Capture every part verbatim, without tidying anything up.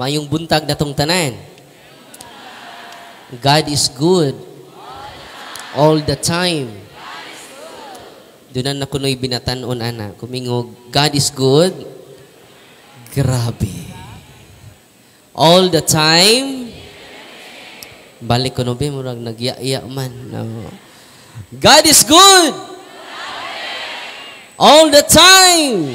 Mayong buntag natong tanan. God is good. All the time. Doon na kuno'y binatanon, ana. Kumingog, God is good. Grabe. All the time. Balik ko no, be, murag nagya-iya man. No. God is good. All the time.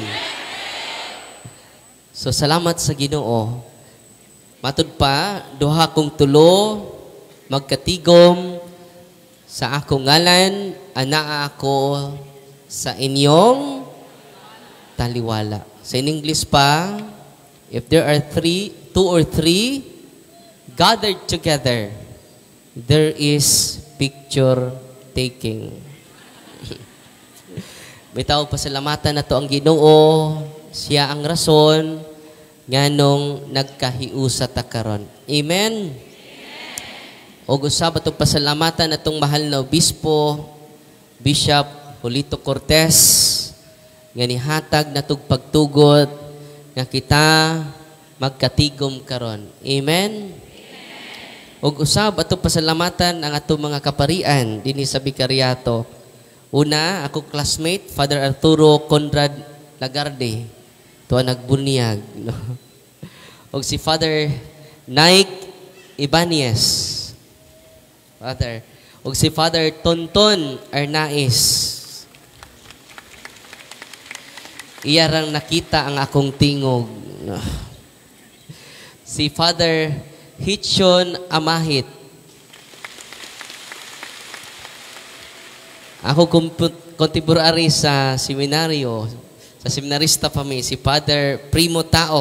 So, salamat sa Ginoo. Matud pa, duha kong tulo, magkatigom sa akong ngalan, anaa ako sa inyong taliwala. Sa in English pa, if there are three, two or three gathered together, there is picture taking. Bitaw, pasalamatan na to ang Ginoo. Siya ang rason nganong nagkahiusa ta karon. Amen. O usab atong pasalamatan atong mahal na obispo, Bishop Julito Cortez, nga nihatag natug pagtugot nga kita magkatigom karon. Amen. O usab atong pasalamatan ang atong mga kaparian dinhi sa Bicariato. Una, ako classmate, Father Arturo Conrad Lagarde. Tuwa nagbunyag. No? O si Father Nike Ibanez. Father. O si Father Tonton Arnaiz. Iyarang nakita ang akong tingog. No? Si Father Hitchon Amahit. Ako contemporary sa seminaryo, sa seminarista pa mi, si Father Primo Taok.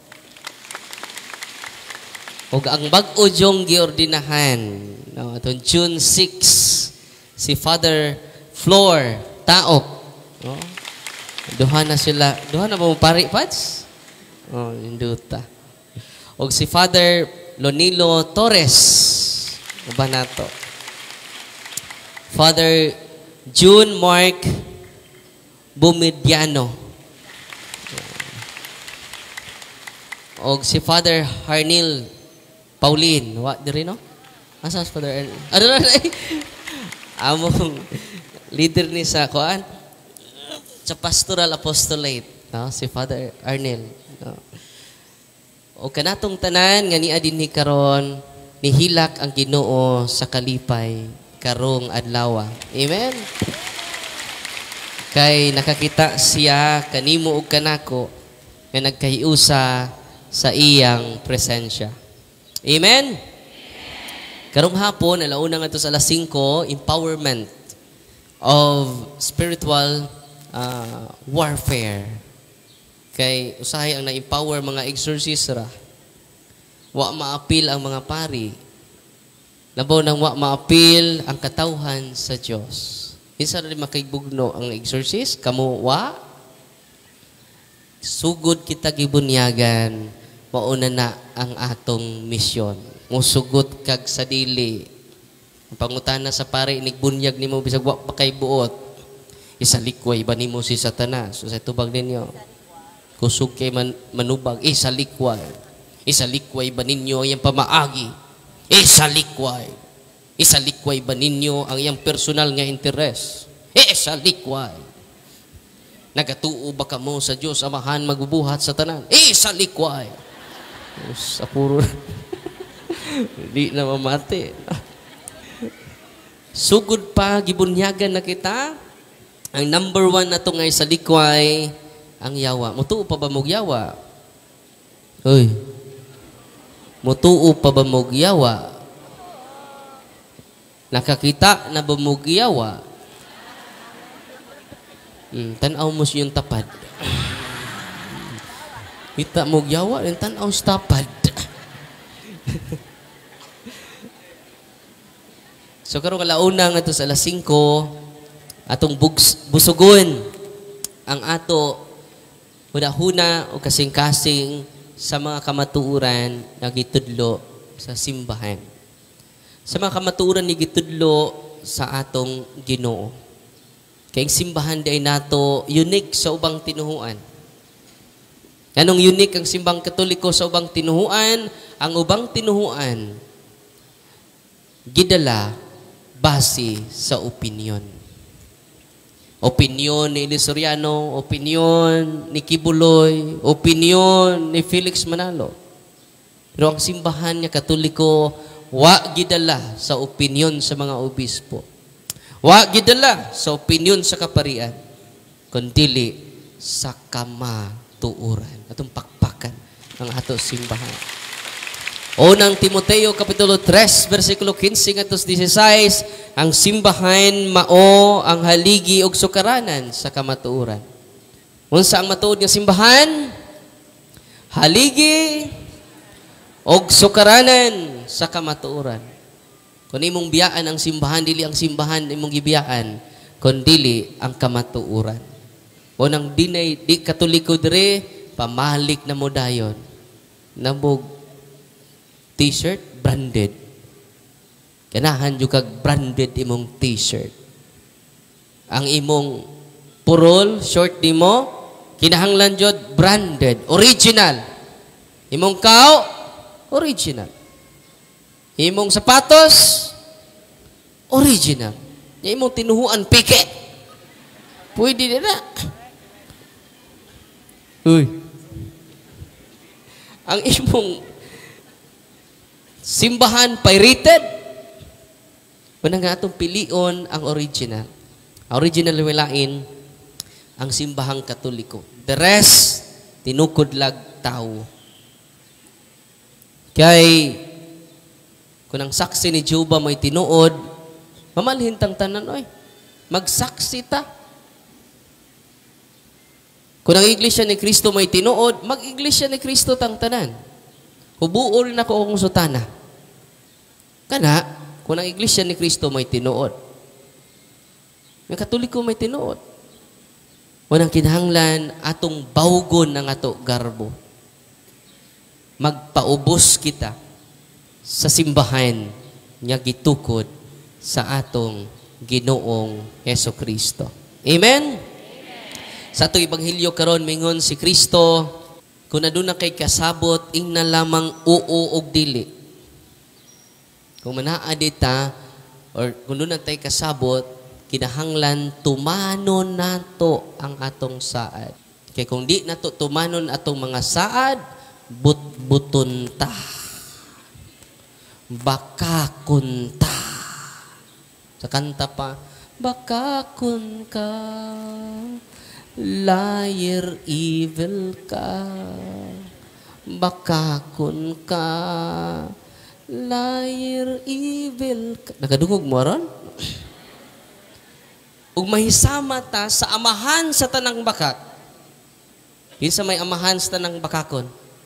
O ang bag-o diyong giordinahan, no, atong June sixth, si Father Flor Taok. No? Duha na sila. Duha na ba mo pari, Pads? Oh, induta. O si Father Lonilo Torres. Uba na to. Father June Mark Bumidiano. O si Father Harnil Pauline. Wa, diri no? Asa si Father Harnil? Ano na na? Among leader ni sa kuan sa pastoral apostolate. No? Si Father Harnil. No? O kanatong tanan nga niya dinhi karon nihilak ang Ginoo sa kalipay karong adlaw. Amen. Kay nakakita siya kanimo ug kanako nga nagkahiusa sa iyang presensya. Amen. Karong hapon alauna nga to sa alas singko, empowerment of spiritual uh, warfare. Kay usahay ang na-empower mga exorcist ra. Wa maapil ang mga pari. Labaw nang wa maapil ang katawhan sa Dios. Isa rin makaibugno ang exorcist, kamo wa sugod kita gibunyagan, mauna na ang atong misyon. Musugot kag sa dili. Ang pangutana sa pare nigbunyag nimo bisag wa pa kay buot. Isalikway ba nimo si Satanas? So sa tubag ninyo. Kusog kay man, manubag, isalikway. Isalikway ba ninyo ang pamaagi? Isalikway. Isalikway ba ninyo ang iyang personal nga interes? Isalikway. Nagatuo ba ka mo sa Diyos Amahan magbubuhat sa tanan? Isalikway. Sa puro hindi na mamati. Sugod pa, gibunyagan na kita. Ang number one na ito ngay sa likway, ang yawa. Mutuo pa ba mong yawa? Uy. Mutuo pa ba mong yawa? Nakakita na ba mong yawa? Hmm, tanaw mo yung tapad. Kita mong yawa, yung tanaw sa tapad. So karong kalauna nga ito sa alas singko, atong bugs, busugon ang ato huna-huna o kasing-kasing sa mga kamatuuran na gitudlo sa simbahan. Sa mga kamatuuran ni gitudlo sa atong Ginoo. Kaya simbahan di ay nato unique sa ubang tinuhuan. Anong unique ang simbang Katoliko sa ubang tinuhuan? Ang ubang tinuhuan, gidala base sa opinyon. Opinyon ni Elisoriano, opinyon ni Kibuloy, opinyon ni Felix Manalo. Pero ang simbahan niya Katoliko, wa gidala sa opinyon sa mga obispo. Wa gidala sa opinyon sa kaparian, kundi sa kamatuuran. Atong pakpakan ang ato simbahan. Unang Timoteo Kapitulo three, versikulo fifteen at sixteen, ang simbahan mao ang haligi og sukaranan sa kamatuoran. Unsa ang matuod nga simbahan? Haligi og sukaranan sa kamatuoran. Kung imong biyaan ang simbahan, dili ang simbahan imong gibiyaan, kun dili ang kamatuoran. Unang dinay di Katoliko dire, pamalik na mo dayon. Nabog t-shirt, branded. Kanahan yung kag branded imong t-shirt. Ang imong purol, short di mo, kinahanglan jud branded, original. Imong kao, original. Imong sapatos, original. Imong tinuhuan, pike. Pwede din na. Uy. Ang imong simbahan pirated. Una nga atong pilion ang original. Ang original wilain ang simbahang Katoliko. The rest tinukod lag tao. Kay kung ang saksi ni Jehovah may tinuod, mamalhin tang tanan oy. Magsaksi ta. Kung ang iglesia ni Kristo may tinuod, mag-iglesia ni Kristo tang tanan. Hubuol na ko akong sutana. Kana, kung ang iglesia ni Kristo may tinuod. May Katoliko may tinuod. Unang kinahanglan, atong bawgon ng ato garbo. Magpaubos kita sa simbahan niya gitukod sa atong Ginoong Heso Kristo. Amen? Amen. Sa atong Ebanghelyo karon mingon si Kristo, kung naduna kay kasabot, ing na lamang oo og dili. Kung manaadita, or kung doon tayo kasabot, kinahanglan tumanon nato ang atong saad. Kaya kung di nato tumanon atong mga saad, but-buton ta. Bakakon ta. Sa kanta pa, bakakon ka, liar evil ka, bakakon ka, liar, evil. Nagadungog mo ron? Ug mahisama ta sa amahan sa tanang bakak. Kinsa may amahan sa tanang bakakon?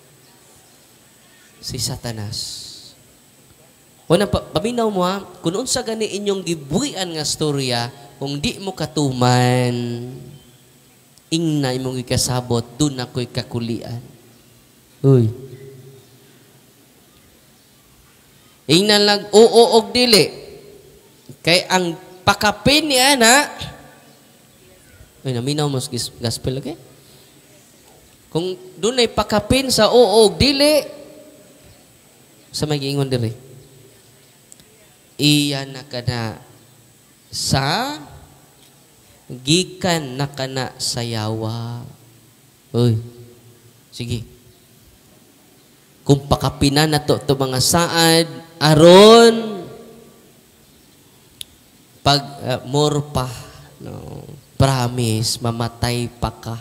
Si Satanas. Una, paminaw mo ha, kung unsa gani inyong gibuhian nga storya, kung di mo katuman, ingna imong ikasabot, dun ako'y kakulian. Uy. Ingnan lang, oo og dili. Kay ang pakapin ni ana, ay naminaw mo sa gospel, okay? Kung doon ay pakapin sa oo og dili, sa may giingon diri, iya na kana sa gikan na kana sa yawa. Uy, sige. Kung pakapinan na to, to mga saad, aron pag uh, more pa, no, promise, mamatay pa ka.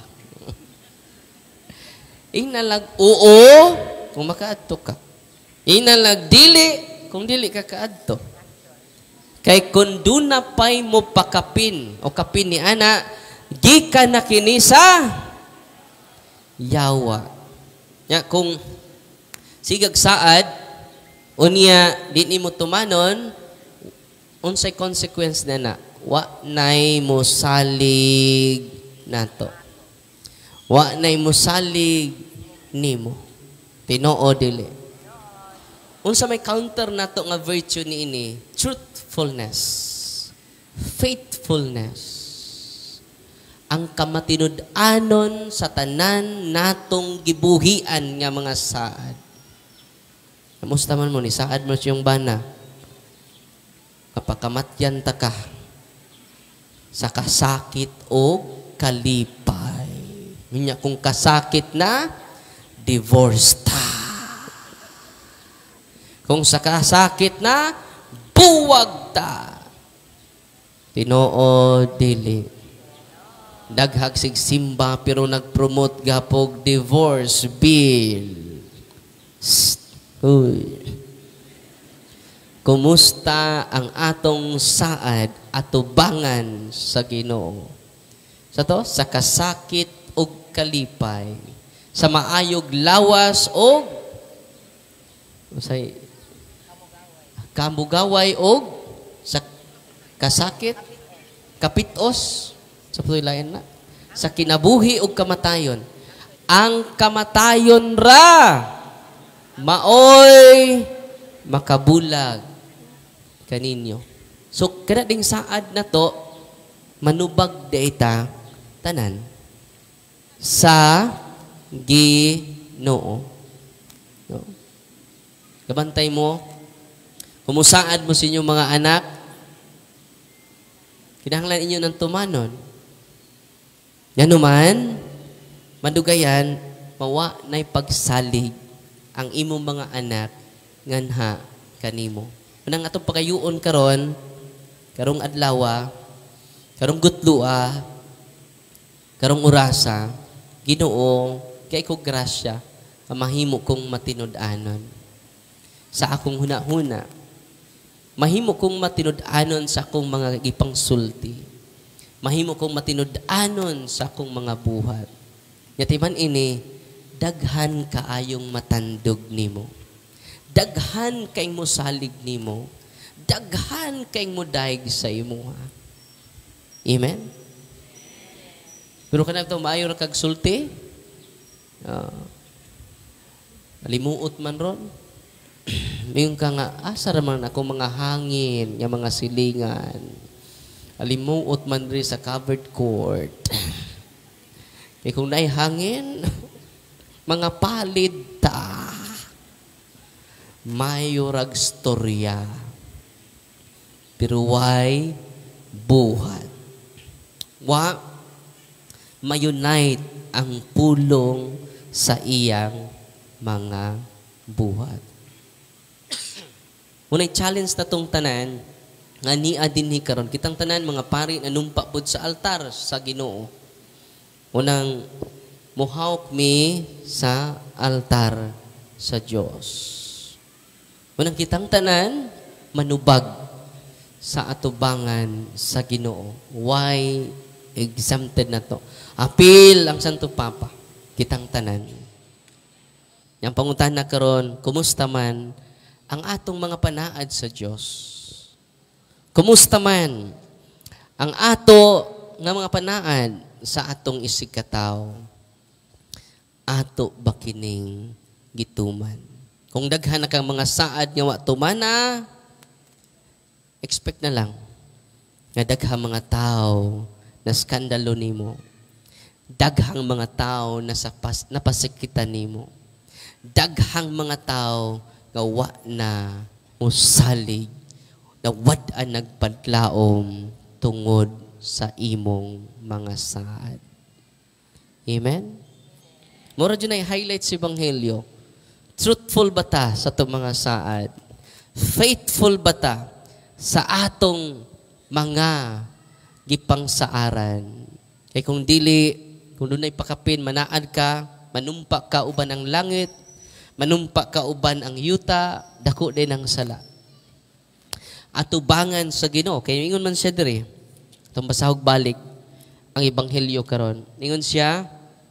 Inalag oo, kung makaadto ka. Inalag dili, kung dili ka kaadto. Kay kung doon na pa'y mo pakapin, o kapin ni ana, di ka na kinisa, yawa. Ya, kung sigag saad, unya, di ni mo tumanon, unsay consequence na na? Wa nay mo salig nato. Wa nay mo salig nimo. Tinoo dili. Unsa may counter nato nga virtue ni ini? Truthfulness. Faithfulness. ang kamatinud-anon sa tanan natong gibuhian nga mga saad. Kamusta man mo ni saad mo siyong bana? Kapakamatyan ta ka sa kasakit o kalipay. Minya kung kasakit na, divorce ta. Kung sa kasakit na, buwag ta. Tinuod dili. Daghag sig simba pero nag-promote gapog divorce bill. Uy. Kumusta ang atong saad atubangan sa Ginoo? Sa to, sa kasakit ug kalipay, sa maayog lawas og say kamugaway og sa kasakit kapitos sa putoy lain na sa kinabuhi ug kamatayon. Ang kamatayon ra maoy makabulag kaninyo. So kada ding saad na to manubag data tanan sa Ginoo. No? Gabantay mo, kumusaad mo sa inyong mga anak, kinahanglan inyo ng tumanon. Yan naman, madugayan, mawa na'y pagsalig ang imong mga anak nganha kanimo. Unang atong pagayuon karon, karong adlawa, karong gutlua, karong orasa, Ginoo, kay ko grasya, ang mahimo kong matinud-anon. Sa akong huna-huna, mahimo kong matinud-anon sa akong mga ipangsulti. Mahimo kong matinud-anon sa akong mga buhat. Yatiman ini, daghan kaayong matandog nimo. Daghan kay mo salig nimo. Daghan kay mo daig sa imo. Amen? Pero kanang ito, maayo na kagsulti? Uh, alimuot man ron. Mayroon ka nga, asa naman ako mga hangin, yung mga silingan. Alimuot man rin sa covered court. E kung na'y hangin, mga palid ta. Mayorag storya. Pero why buhat? Wa mayunite ang pulong sa iyang mga buhat. Unay challenge na tong tanan, nga niya din ni karon kitang tanan mga pari na numpa pod sa altar sa Ginoo. Unang muhawk mi sa altar sa Dios. Unang kitang tanan manubag sa atubangan sa Ginoo. Why exempted na to? Apil ang Santo Papa, kitang tanan. Yang panguntahan na karon, kumusta man ang atong mga panaad sa Dios? Kumusta man ang ato nga mga panaad sa atong isikataw? Ato ba kining gituman? Kung daghan na kang mga saad nga wa tumana, expect na lang nga daghang mga tao na skandalo nimo. Daghang mga tao na sa pas, napasikitan nimo. Daghang mga tao nga wa na musalig, na wad-an nagpadlaom tungod sa imong mga saad. Amen? Mura dyan ay highlight sa Ebanghelyo. Truthful ba ta sa itong mga saad? Faithful ba ta sa atong mga gipangsaaran? Kaya kung dili, kung doon ay pakapin, manaad ka, manumpa ka uban ang langit, manumpa ka uban ang yuta, dako din ang sala. Atubangan sa Ginoo. Kaya ingon man siya diri. Itong basahog balik ang Ebanghelyo karon. Ingon siya,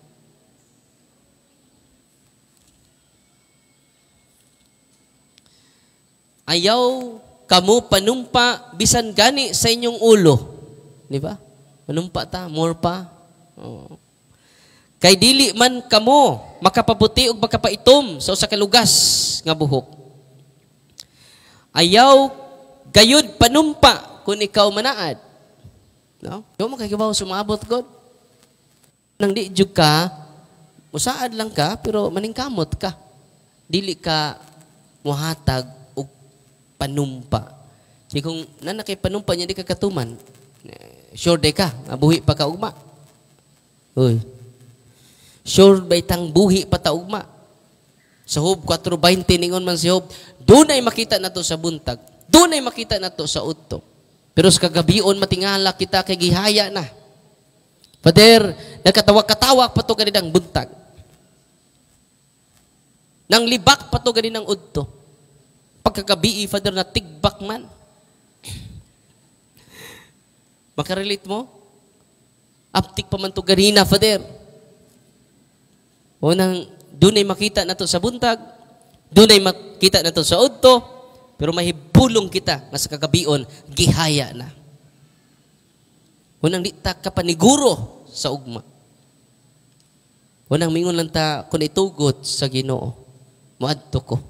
ayaw kamo panumpa bisan gani sa inyong ulo. Di ba? Panumpa ta, more pa. Oh. Kay dili man kamo makapabuti ug makapaitom sa usa ka lugas nga buhok. Ayaw gayud panumpa kung ikaw manaad. No? Yo mo kay kibaw sumabot God. Nang di jud ka, musaad lang ka, pero maningkamot ka. Dili ka muhatag og panumpa. Di kung nana kay panumpa niya di ka katuman, sure day ka, buhi pa ka ugma. Uy. Sure bay tang buhi pa ta ugma. Sa Job four twenty ningon man si Job, dunay makita nato sa buntag, dunay makita nato sa udto. Pero sa kagabion matingala kita kay gihaya na. Father, nagkatawag-katawag pa to ganidang buntag. Nang libak pa to ganinang udto. Pagkagabi, Father, na tigbak man. Makarelate mo? Aptik pa man to ganina, Father. O nang dunay makita na to sa buntag, dunay makita na to sa udto, pero mahibulong kita nga sa kagabion, gihaya na. Unang di ta kapaniguro sa ugma. Unang mingon lang ta kung itugot sa Ginoo. Muadto ko.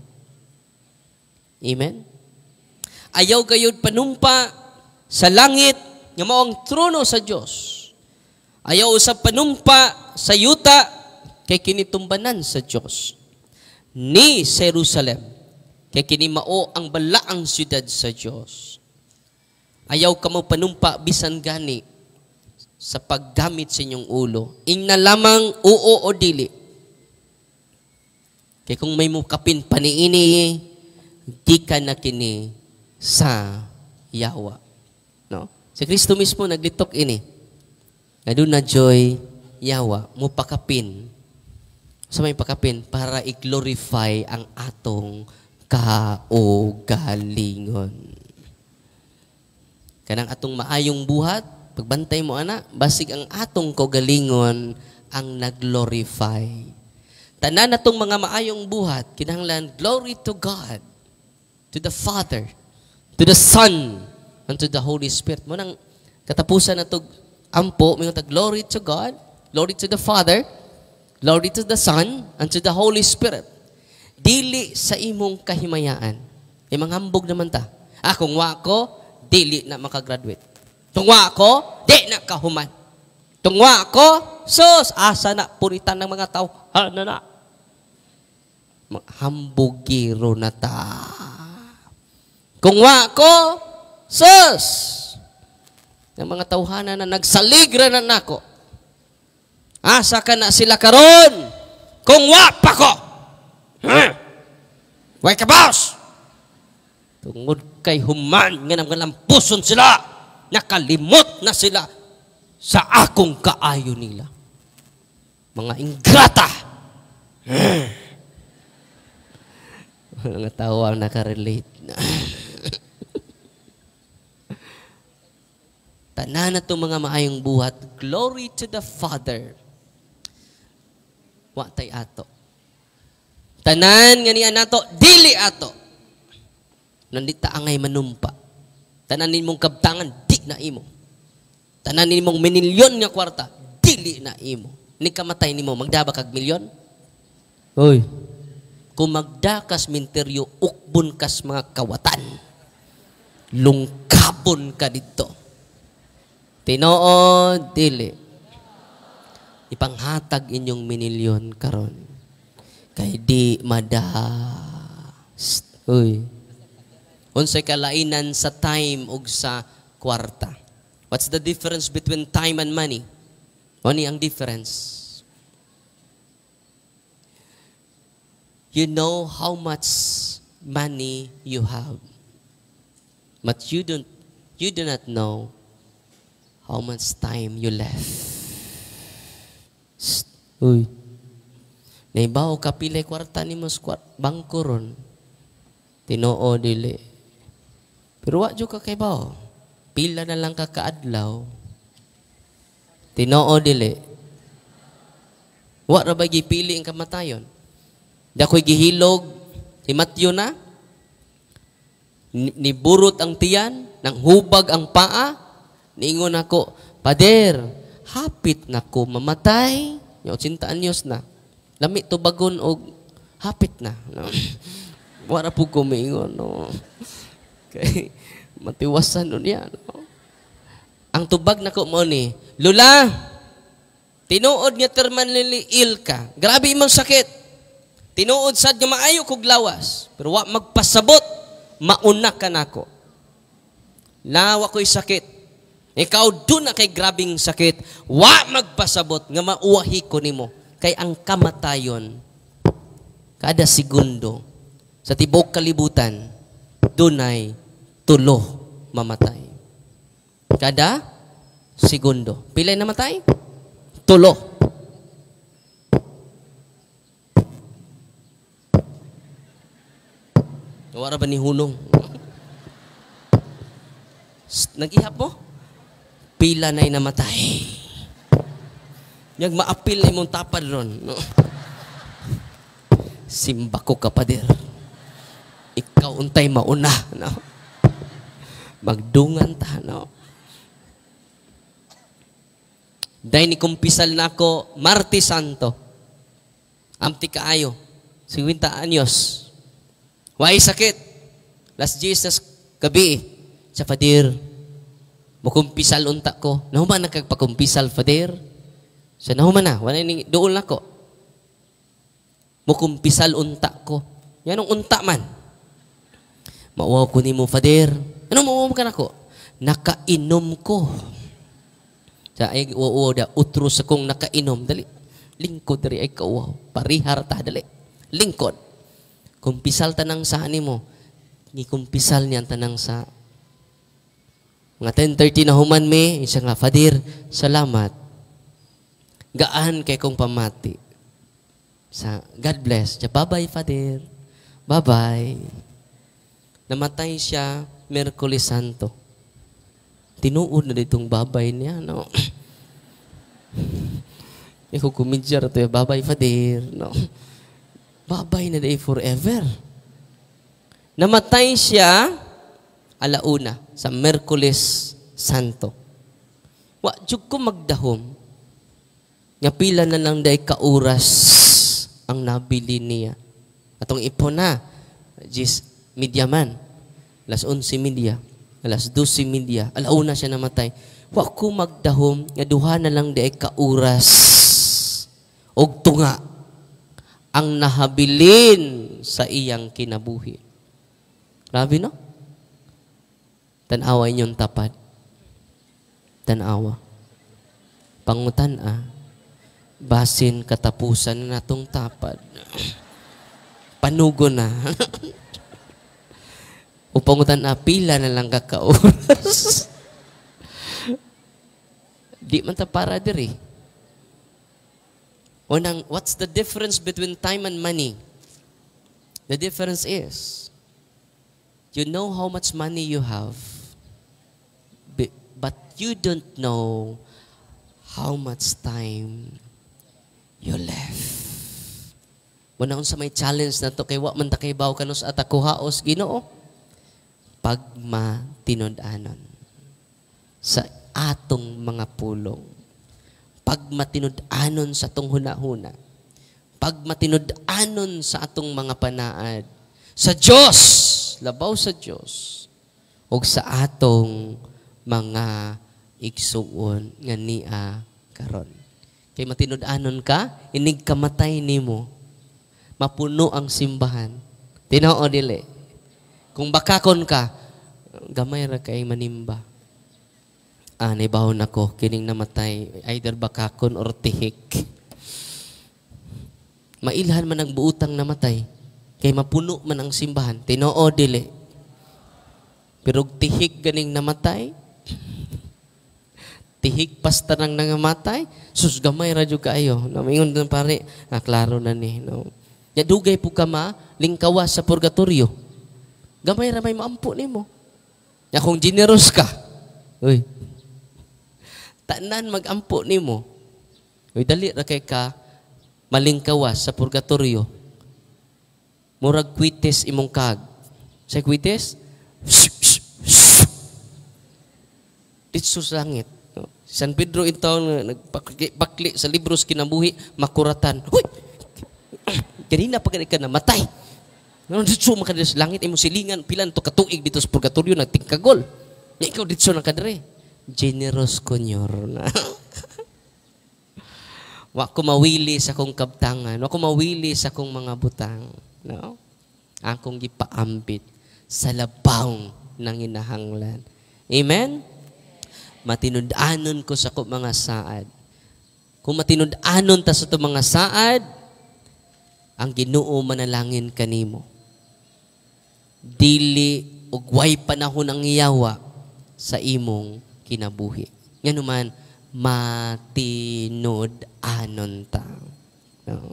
Amen? Ayaw kayod panumpa sa langit nga mao ang trono sa Dios. Ayaw usab panumpa sa yuta kay kinitumbanan sa Dios. Ni Jerusalem kay kini mao ang balaang siyudad sa Dios. Ayaw ka mo panumpa bisan gani sa paggamit sa inyong ulo. Ingna lamang oo o dili. Kaya kung may mukapin paniini, di ka na kini sa yawa. No? Si Kristo mismo naglitok ini. Nga doon na joy, yawa, mupakapin. Sa may pakapin, para i-glorify ang atong kaugalingon. Kanang atong maayong buhat, pagbantay mo, ana, basig ang atong kaugalingon ang nag-glorify. Tanan natong mga maayong buhat, kinahanglan, glory to God, to the Father, to the Son, and to the Holy Spirit. Mo nang katapusan na ito, ampo, may ta glory to God, glory to the Father, glory to the Son, and to the Holy Spirit. Dili sa imong kahimayaan. E manghambog naman ta. Ah, kung wa ko, dili na makagraduate. Tungwa ko, di na kahuman. Tungwa ko, sus, asa na puritan ng mga tao. Ha na na. Hambugiro na ta. Kung wa ko, sus, ng mga tawhana na nagsaligra na nako. Asa ka na sila karon? Kung wa pa ko. Hmm? Way ka, boss? Tungod kay human, nga nang lampuson sila. Nakalimot na sila sa akong kaayo nila. Mga ingrata. Mga tao ang nakarelate na. Tanan na itong mga maayong buhat. Glory to the Father. Wa tay ato. Tanan nga niya nato, dili ato. Nandita angay manumpa. Tanan nimong kabtangan, di na imo. Tanan nimong minilyon nga kwarta, dili na imo. Ni kamatay nimo, magdaba kag milyon? Hoy, kung magdakas minteryo, ukbon kas mga kawatan. Lungkabon ka dito. Tinoo, dili. Ipanghatag inyong minilyon karon. Kay di mada. Hoy. Unsay kalainan sa time ug sa kwarta. What's the difference between time and money? Ano ang difference? You know how much money you have. But you don't you do not know how much time you left. Uy. Naibaw ka pilay kwarta nimo sa bangko ron. Tinoo dili. Pero wa jud ka kay bao. Pila na lang ka kaadlaw. Tinoo dili. Wa ra ba gipili ang kamatayon? Dakoy gihilog si Matthew na. Niburot ang tiyan, nang hubag ang paa. Niingon ako, Pader, hapit na ko mamatay. Yung eighty anyos na. Lami to bagon og hapit na. No? Wala po kumingon. No? Okay. Matiwasan nun yan. No? Ang tubag na ko mo ni, Lula, Tinuod nga terminally ill ka. Grabe imong sakit. Tinuod sad nga maayo kog lawas. Pero wa magpasabot, mauna ka nako. Nawa ko'y sakit. Ikaw doon na kay grabing sakit. Wa magpasabot nga mauwahi ko nimo. Kay ang kamatayon, kada segundo, sa tibok kalibutan, dunay tulo mamatay. Kada segundo. Pilay namatay? Tulo. Wala ba ni hunong? Nag-ihap mo? Pila na'y namatay. Yang maapil na imong tapad ron. No? Simba ko kapader. Ikaw untay mauna. No? Magdungan ta. No? Dahil ni kumpisal na ako, Martes Santo. Amti kaayo. Singwinta anyos. Why sakit? Last Jesus gabi. Sa Fadir. Mukumpisal unta ko. Nahuman na kagpakumpisal, Fadir. Sa nahuman na. Wala ni doon na ko. Mukumpisal unta ko. Yan ang unta man. Mauwaw ko ni mo, Fadir. Anong mauwaw ka na ko? Nakainom ko. Sa ay uwaw da. Utros akong nakainom. Dali. Lingkod dari ay kauwaw. Parihar ta. Dali. Lingkod. Kumpisal tanang sa ani mo. Ni kumpisal niyan tanang sa mga ten thirty na human me, isa nga, Fadir, salamat. Gaan kay kong pamati. Sa God bless. Bye-bye, Fadir. Bye-bye. Namatay siya, Merkulis Santo. Tinuod na ditong babay niya, no? Ikaw kumidjar ito, bye-bye, Fadir. No? Bye-bye na day forever. Namatay siya, alauna, sa Merkulis Santo. Wa, diyog ko magdahom. Nga pila na lang day kauras ang nabili niya. Atong ipon na, Jis, media man. Alas onse media, alas dose media, alauna siya namatay. Wa ko magdahom, nga duha na lang day kauras. Og tunga, ang nahabilin sa iyang kinabuhi. Grabe, no? Tanawa inyong tapad. Tanawa. Pangutan ah. Basin katapusan na natong tapad. Panugo na. Upangutan ah, pila na lang kakauras. Di man ta para diri. Unang, what's the difference between time and money? The difference is, you know how much money you have, but you don't know how much time you left. Muna sa may challenge na to, kay wa man ta kay baw kanos at ako haos, Ginoo. Pagma tinod-anon sa atong mga pulong. Pagmatinud-anon sa atong hunahuna. Pagmatinud-anon sa atong mga panaad. Sa Diyos, labaw sa Diyos, o sa atong mga igsuon nga niya karon. Kay matinud-anon ka, inig kamatay nimo, mapuno ang simbahan. Tinoo dili. Kung bakakon ka, gamay ra kay manimba. Ah, naibahon ako, kining namatay, either bakakon or tihik. Mailhan man ang buutang namatay, kay mapuno man ang simbahan. Tinoo dili. Pero tihik ganing namatay, tihik pasta nang nangamatay, sus gamay ra jud kaayo. Namingon dan pare, ah, klaro na ni, no. Ya dugay po ka ma lingkawas sa purgatorio. Gamay ra may maampo nimo. Ya kung generous ka. Uy. Tanan magampo nimo. Uy dali ra kay ka malingkawas sa purgatorio. Murag kwites imong kag. Sa kwites? Ditso sa langit. San Pedro itaw nagpakli sa libros kinabuhi, makuratan. Huy! Ganina pa ka namatay. Ditso makadiri sa langit, imong silingan, pilan to katuig dito sa purgatorio, nagtingkagol. Ikaw ditso na kadiri. Generous konyor na. Wa ko mawili sa kong kabtangan. Wa ko mawili sa kong mga butang. No? Akong gipaambit sa labaw ng inahanglan. Amen? Matinud-anon ko sa kong mga saad. Kung matinud-anon ta sa ito mga saad, ang Ginoo manalangin kanimo. Dili ugway panahon ang iyawa sa imong kinabuhi. Nganuman, matinud-anon ta. No?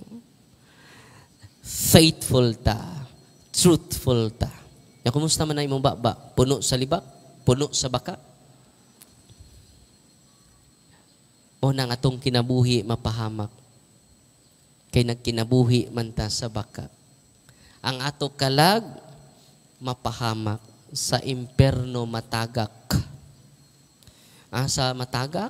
Faithful ta. Truthful ta. Ya, kumusta man na imong baba? Puno sa libak? Puno sa baka? O nang atong kinabuhi mapahamak? Kay nagkinabuhi man ta sa baka. Ang ato kalag, mapahamak. Sa imperno matagak. Asa matagak?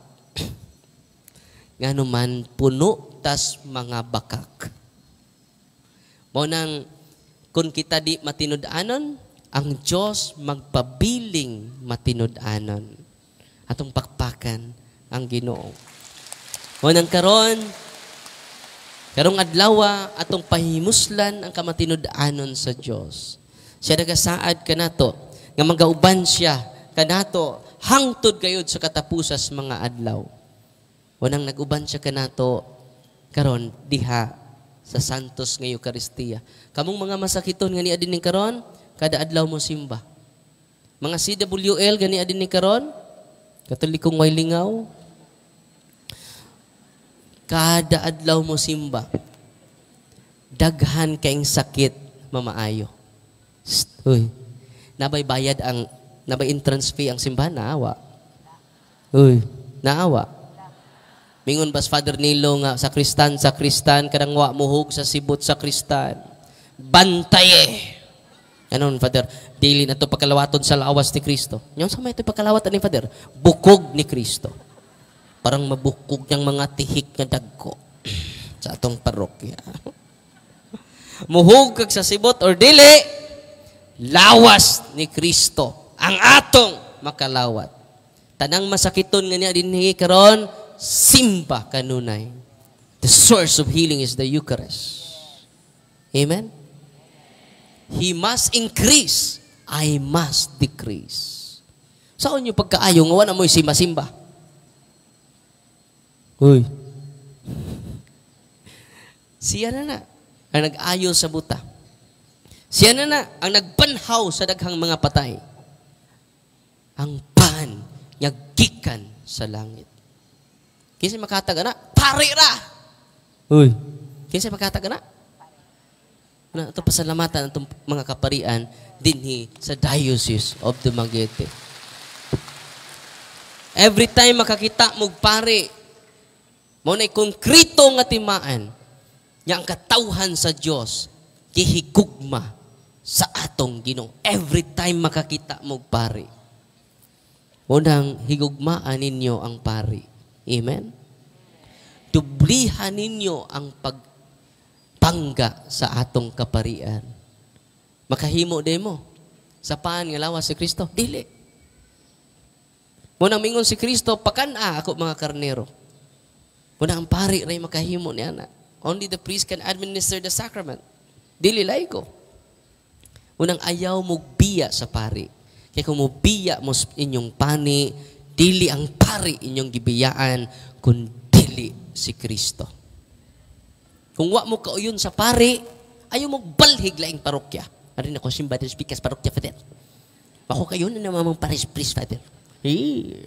Ngano man puno tas mga bakak. Mo nang kung kita di matinud-anon, ang Diyos magpabiling matinud-anon. Atong pakpakan ang Ginoo. Mo nang karon, karong adlaw atong pahimuslan ang kamatinud-anon sa Diyos. Siya nagasaad kanato nga magauban siya kanato hangtod gayud sa katapusas mga adlaw. Unang nag-uban siya kanato karon diha sa Santos nga Eucharistia. Kamong mga masakiton nga ni adin ni karon, kada adlaw mo simba. Mga C W L gani adin ni karon, Katolikong way lingaw. Kada adlaw mo simba. Daghan kaing sakit mamaayo. Uy, nabay bayad ang nabay entrance fee ang simbahan, naawa. Uy, naawa. Mingon bas Father Nilo nga sakristan, sakristan, kadang wa muhog sa sibot sakristan. Bantaye. Anon, Father? Dili na ito pagkalawaton sa lawas ni Kristo. Yung sa may ito pagkalawatan ni Father, bukog ni Kristo. Parang mabukog niyang mga tihik na dagko sa atong parokya. Muhog kag sa sibot or dili, lawas ni Kristo ang atong makalawat. Tanang masakiton nga niya dinhi karon, simba kanunay. The source of healing is the Eucharist. Amen? He must increase, I must decrease. Saan yung pagkaayo nga wala mo'y simba-simba? Uy. Siya na na ang nag-ayo sa buta. Siya na na ang nagbanhaw sa daghang mga patay. Ang pan niya gikan sa langit. Kinsa makatag ana? Pare ra. Uy. Kinsa makatag ana? Na ito pasalamatan atong mga kaparian dinhi sa Diocese of Dumaguete. Every time makakita mo pare, mo na konkrito nga timaan nga ang katawhan sa Dios gihigugma sa atong Ginoo. Every time makakita mo pare, unang higugmaan ninyo ang pare. Amen? Dublihan ninyo ang pagpangga sa atong kaparian. Makahimo de mo. Sa paan nga lawas si Kristo? Dili. Munang mingon si Kristo, pakana ako mga karnero. Munang ang pari ray makahimo niya na. Only the priest can administer the sacrament. Dili laiko. Munang ayaw mo biya sa pari. Kaya kung mo biya mo inyong pani, dili ang pari inyong gibiyaan, kung dili si Kristo. Kung wa mo kauyon sa pari, ayaw mo balhig laing parokya. Arin ako, simba din speakers parokya, Father. Ako kayo na naman mong paris, please, Father. Eh.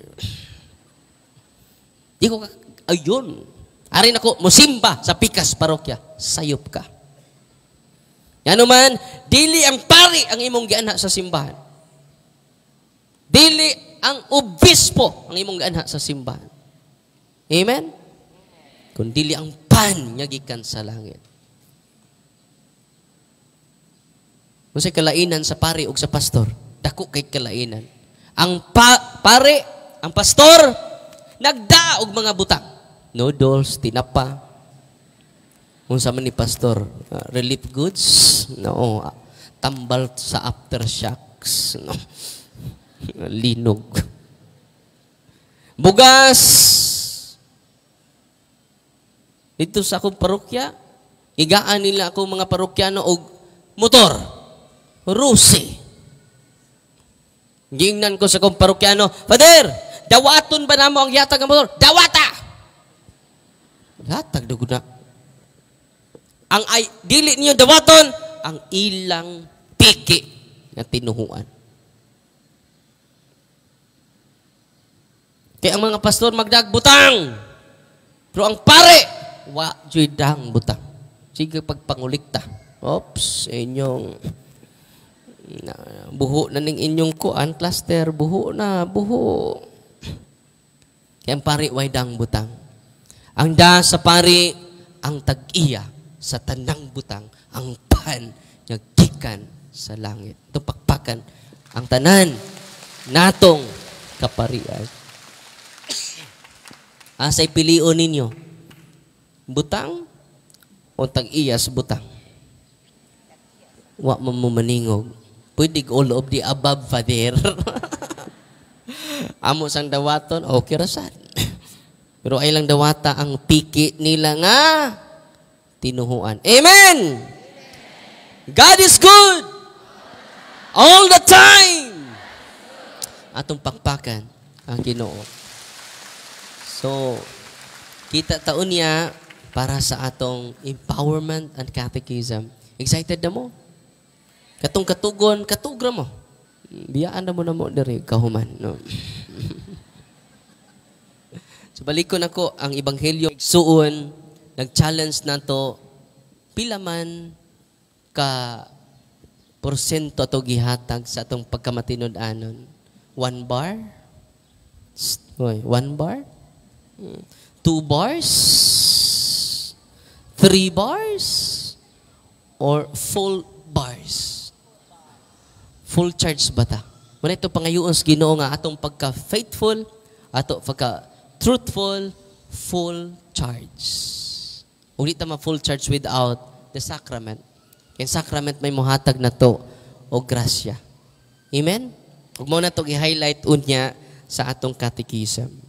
Di ko ka, ayun. Arin ako, musimba sa pikas parokya. Sayop ka. Yan naman, dili ang pari ang imong giana sa simbahan. Dili ang obispo ang imong giana sa simbahan. Amen? Kung dili ang pan nga gikan sa langit. Kung sa kalainan sa pari o sa pastor, dako kay kalainan. Ang pa pare, ang pastor, nagdaog mga butang. Noodles, tinapa. Kung sa man ni pastor, uh, relief goods, no, uh, tambal sa aftershocks, no. Linog. Bugas. Dito sa akong parokya, igaan nila ako mga parokyano og motor. Rusi. Gingnan ko sa akong parokyano, Father, dawaton ba namo ang yatag ng motor? Dawata! Latag na guna. Ang ay, dili niyo dawaton, ang ilang piki na tinuhuan. Kaya ang mga pastor magdagbutang. Pero ang pare, wa dang butang. Sige pagpangulikta. Oops, inyong na, buho na ning inyong kuan, cluster, buho na, buho. Kaya ang pare, way dang butang. Ang da sa pare, ang tag-iya sa tanang butang, ang pan, nagkikan sa langit. Itong pakpakan, ang tanan, natong kaparian. Asay pilion ninyo, butang o tag-iya sa butang? Wa mo maningog. Pwede all of the above, Father. Amo sang dawaton, okay rasan. Pero ay lang dawata ang piki nila nga tinuhuan. Amen! God is good! All the time! Atong pakpakan ang Ginoo. So, kita taon niya para sa atong empowerment and catechism. Excited na mo? Katong katugon, katugra mo. Biyaan na mo na mo dari kahuman. No? So, balikon ako ang Ebanghelyo. Suon, nag-challenge na to, pila man ka porsyento ato gihatag sa atong pagkamatinud-anon. One bar? Oy, one bar? Two bars? Three bars? Or full bars? Full charge ba ta? Muna ito pangayoon sa Ginoo nga atong pagka-faithful, ato pagka-truthful, full charge. Uli ta ma-full charge without the sacrament. Kaya sacrament may muhatag na to o grasya. Amen? Huwag mo na ito i-highlight unya sa atong catechism.